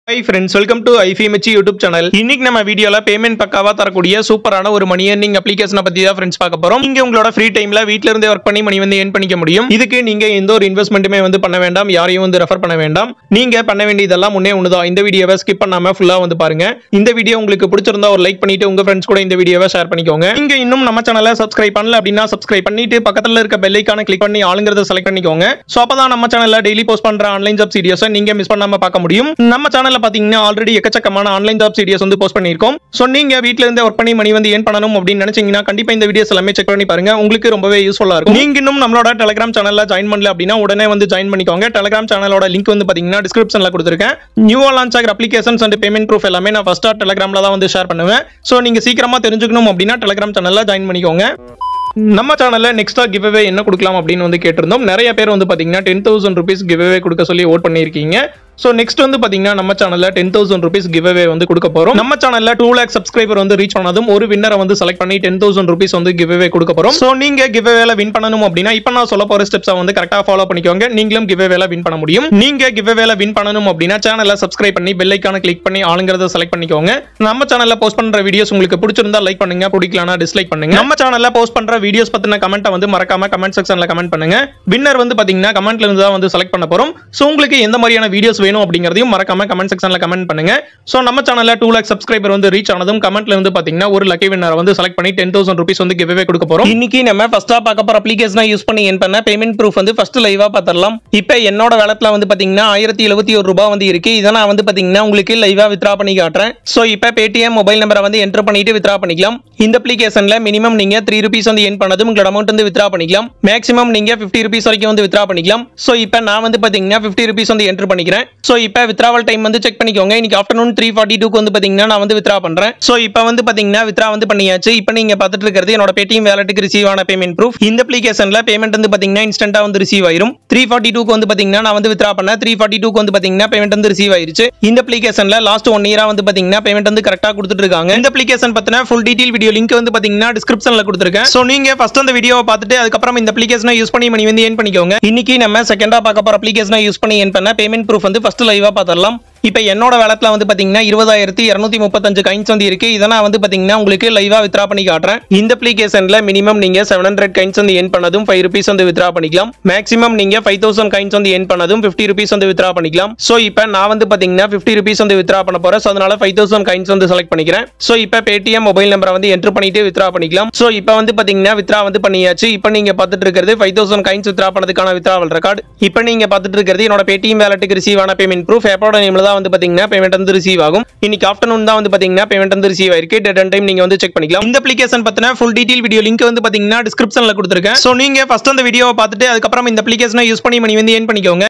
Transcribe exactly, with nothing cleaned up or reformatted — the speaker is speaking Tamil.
Hi friends, welcome to iFiMachi YouTube channel. இன்னைக்கு நம்ம வீடியோல பேமெண்ட் பக்காவா தரக்கூடிய சூப்பரான ஒரு மணி earning application பத்தி தான் फ्रेंड्स பார்க்க போறோம். நீங்க உங்களோட ஃப்ரீ டைம்ல வீட்ல இருந்தே வர்க் பண்ணி மணி வந்து earn பண்ணிக்க முடியும். இதுக்கு நீங்க எந்த ஒரு இன்வெஸ்ட்மென்ட்டுமே வந்து பண்ண வேண்டாம், யாரையும் வந்து ரெஃபர் பண்ண வேண்டாம். நீங்க பண்ண வேண்டியதெல்லாம் முன்னே ஒண்ணுதான். இந்த வீடியோவை ஸ்கிப் பண்ணாம ஃபுல்லா வந்து பாருங்க. இந்த வீடியோ உங்களுக்கு பிடிச்சிருந்தா ஒரு லைக் பண்ணிட்டு உங்க ஃப்ரெண்ட்ஸ் கூட இந்த வீடியோவை ஷேர் பண்ணிக்கோங்க. நீங்க இன்னும் நம்ம சேனலை சப்ஸ்கிரைப் பண்ணல அப்படினா சப்ஸ்கிரைப் பண்ணிட்டு பக்கத்துல இருக்க பெல் ஐகானை கிளிக் பண்ணி ஆளுங்கறத செலக்ட் பண்ணிக்கோங்க. சோ அப்பதான் நம்ம சேனல்ல டெய்லி போஸ்ட் பண்ற ஆன்லைன் ஜாப் வீடியோஸை நீங்க மிஸ் பண்ணாம பார்க்க முடியும். நம்ம சேனல்ல பாத்தீங்கன்னா ஆல்ரெடி எக்கச்சக்கமான ஆன்லைன் ஜாப் வீடியோஸ் வந்து போஸ்ட் பண்ணிருக்கோம். சோ நீங்க வீட்ல இருந்தே வர்க் பண்ணி மணி வந்து earn பண்ணனும் அப்படி நினைச்சீங்கன்னா கண்டிப்பா இந்த வீடியோஸ் எல்லாமே செக் பண்ணி பாருங்க. உங்களுக்கு ரொம்பவே யூஸ்ஃபுல்லா இருக்கும். நீங்க இன்னும் நம்மளோட Telegram சேனல்ல ஜாயின் பண்ணல அப்படினா உடனே வந்து ஜாயின் பண்ணிக்கோங்க. Telegram சேனலோட லிங்க் வந்து பாத்தீங்கன்னா டிஸ்கிரிப்ஷன்ல கொடுத்திருக்கேன். நியூவா லான்ச் ஆகிற அப்ளிகேஷன்ஸ் அண்ட் பேமெண்ட் ப்ரூஃப் எல்லாமே நான் ஃபர்ஸ்டா Telegramல தான் வந்து ஷேர் பண்ணுவேன். சோ நீங்க சீக்கிரமா தெரிஞ்சுக்கணும் அப்படினா Telegram சேனல்ல ஜாயின் பண்ணிக்கோங்க. நம்ம சேனல்ல நெக்ஸ்டா கிவ் அவே என்ன கொடுக்கலாம் அப்படின்னு வந்து கேட்டிருந்தோம். நிறைய பேர் வந்து பாத்தீங்கன்னா ten thousand rupees give away கொடுக்க சொல்லி ஓட் பண்ணிருக்கீங்க. சோ நெக்ஸ்ட் வந்து பாத்தீங்கன்னா நம்ம சேனல்ல ten thousand rupees give away வந்து கொடுக்க போறோம். நம்ம சேனல்ல two lakh சப்ஸ்கிரைபர் வந்து ரீச் ஆனதும் ஒரு வின்னரை வந்து செலக்ட் பண்ணி ten thousand rupees வந்து கிவ் அவே கொடுக்க போறோம். சோ நீங்க கிவ் அவேல வின் பண்ணனும் அப்படினா இப்போ நான் சொல்ல போற ஸ்டெப்ஸை வந்து கரெக்ட்டா ஃபாலோ பண்ணிக்கோங்க. நீங்களும் கிவ் அவேல வின் பண்ண முடியும். நீங்க கிவ் அவேல வின் பண்ணனும் அப்படினா சேனலை சப்ஸ்கிரைப் பண்ணி பெல் ஐகானை கிளிக் பண்ணி ஆளுங்கறத செலக்ட் பண்ணிக்கோங்க. நம்ம சேனல்ல போஸ்ட் பண்ற வீடியோஸ் உங்களுக்கு பிடிச்சிருந்தா லைக் பண்ணுங்க, பிடிக்கலனா டிஸ்லைக் பண்ணுங்க. நம்ம சேனல்ல போஸ்ட் பண்ற வீடியோஸ் பத்தின கமெண்ட்டை வந்து மறக்காம கமெண்ட் செக்ஷன்ல கமெண்ட் பண்ணுங்க. வின்னர் வந்து பாத்தீங்கன்னா கமெண்ட்ல இருந்து தான் வந்து செலக்ட் பண்ண போறோம். சோ உங்களுக்கு எந்த மாதிரியான வீடியோஸ் வேணும் அப்படிங்கறதையும் மறக்காம கமெண்ட் செக்ஷன்ல கமெண்ட் பண்ணுங்க. சோ நம்ம சேனல்ல two lakh சப்ஸ்கிரைபர் வந்து ரீச் ஆனதும் கமெண்ட்ல இருந்து பாத்தீங்கன்னா ஒரு லக்கி வின்னரை வந்து செலக்ட் பண்ணி ten thousand rupees வந்து கிவ் அவே கொடுக்க போறோம். இன்னைக்கு நம்ம ஃபர்ஸ்டா பார்க்க போற அப்ளிகேஷனை யூஸ் பண்ணி earn பண்ண பேமெண்ட் ப்ரூஃப் வந்து ஃபர்ஸ்ட் லைவா பார்த்தறலாம். இப்போ என்னோட வாலெட்ல வந்து பாத்தீங்கன்னா one thousand seventy-one ரூபாய் வந்து இருக்கு. இத நான் வந்து பாத்தீங்கன்னா உங்களுக்கு லைவா வித்ரா பண்ணி காட்றேன். சோ இப்போ Paytm மொபைல் நம்பரை வந்து என்டர் பண்ணிட்டு வித்ரா பண்ணிக்கலாம். இந்த அப்ளிகேஷன்ல மினிமம் நீங்க three rupees வந்து earn பண்ணதும் உங்களோட அமௌண்ட் வந்து வித்ரா பண்ணிக்கலாம். மேக்ஸிமம் நீங்க fifty rupees வரைக்கும் வந்து வித்ரா பண்ணிக்கலாம். சோ இப்போ நான் வந்து பாத்தீங்கன்னா fifty rupees வந்து என்டர் பண்ணிக்கிறேன். சோ இப்போ வித்ராவல் டைம் வந்து செக் பண்ணிக்கோங்க. இன்னைக்கு ஆஃப்டர்நூன் three forty-two க்கு வந்து பாத்தீங்கன்னா நான் வந்து வித்ரா பண்றேன். சோ இப்போ வந்து பாத்தீங்கன்னா வித்ரா வந்து பண்ணியாச்சு. இப்போ நீங்க பார்த்துட்டு இருக்கிறது என்னோட Paytm வாலெட்டுக்கு ரிசீவ் ஆன பேமெண்ட் ப்ரூஃப். இந்த அப்ளிகேஷன்ல பேமெண்ட் வந்து பாத்தீங்கன்னா இன்ஸ்டன்ட்டா வந்து ரிசீவ் ஆயிரும். three forty-two க்கு வந்து பாத்தீங்கன்னா நான் வந்து வித்ரா பண்ணேன். three forty-two க்கு வந்து பாத்தீங்கன்னா பேமெண்ட் வந்து ரிசீவ் ஆயிருச்சு. இந்த அப்ளிகேஷன்ல லாஸ்ட் one இயரா வந்து பாத்தீங்கன்னா பேமெண்ட் வந்து கரெக்ட்டா கொடுத்துட்டு இருக்காங்க. இந்த அப்ளிகேஷன் பத்தின ஃபுல் டீடைல் வீடியோ லிங்க் வந்து பாத்தீங்கன்னா டிஸ்கிரிப்ஷன்ல கொடுத்திருக்கேன். சோ நீங்க ஃபர்ஸ்ட் அந்த வீடியோவை பார்த்துட்டு அதுக்கு அப்புறம் இந்த அப்ளிகேஷனை யூஸ் பண்ணி மணி வந்து earn பண்ணிக்கோங்க. இன்னைக்கு நம்ம செகண்டா பார்க்க போற அப்ளிகேஷனை யூஸ் பண்ணி earn பண்ண பேமெண்ட் ப்ரூஃப் வந்து ஃபர்ஸ்ட் லைவா பார்த்தறலாம். இப்போ என்னோட வாலெட்ல வந்து பாத்தீங்கன்னா twenty thousand two hundred thirty-five coins வந்து இருக்கு. இத நான் வந்து பாத்தீங்கன்னா உங்களுக்கு லைவா வித்ரா பண்ணி காட்றேன். இந்த அப்ளிகேஷன்ல மினிமம் நீங்க seven hundred காயின்ஸ் வந்து earn பண்ணதும் five rupees வந்து வித்ரா பண்ணிக்கலாம். மேக்ஸிமம் நீங்க five thousand காயின்ஸ் வந்து earn பண்ணதும் fifty rupees வந்து வித்ரா பண்ணிக்கலாம். சோ இப்போ நான் வந்து பாத்தீங்கன்னா fifty rupees வந்து வித்ரா பண்ண போறேன். சோ அதனால five thousand காயின்ஸ் வந்து செலக்ட் பண்ணிக்கிறேன். சோ இப்போ Paytm மொபைல் நம்பரை வந்து என்டர் பண்ணிட்டு வித்ரா பண்ணிக்கலாம். சோ இப்போ வந்து பாத்தீங்கன்னா வித்ரா வந்து பண்ணியாச்சு. இப்போ நீங்க பார்த்துட்டு இருக்கிறது five thousand காயின்ஸ் வித்ரா பண்ணதுக்கான வித்ராவல் ரெக்கார்ட். இப்போ நீங்க பார்த்துட்டு இருக்கிறது என்னோட Paytm வாலெட்டுக்கு ரிசீவ் ஆன பேமெண்ட் ப்ரூஃப். ஆப்போட நேம்ல தான் வந்து பாத்தீங்கன்னா பேமெண்ட் வந்து ரிசீவ் ஆகும். இன்னைக்கு ஆஃப்டர்நூன் தான் வந்து பாத்தீங்கன்னா பேமெண்ட் வந்து ரிசீவ் ஆயிருக்கு. டேட் அண்ட் டைம் நீங்க வந்து செக் பண்ணிக்கலாம். இந்த அப்ளிகேஷன் பத்தின ஃபுல் டீடைல் வீடியோ லிங்க் வந்து பாத்தீங்கன்னா டிஸ்கிரிப்ஷன்ல கொடுத்திருக்கேன். சோ நீங்க ஃபர்ஸ்ட் அந்த வீடியோவை பார்த்துட்டு அதுக்கு அப்புறம் இந்த அப்ளிகேஷனை யூஸ் பண்ணி மணி வந்து earn பண்ணிக்கோங்க.